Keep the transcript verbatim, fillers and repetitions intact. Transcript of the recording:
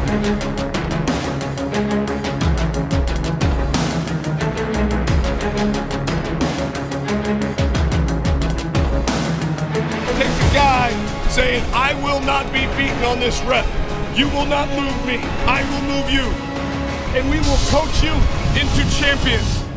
Takes a guy saying, I will not be beaten on this rep. You will not move me. I will move you. And we will coach you into champions.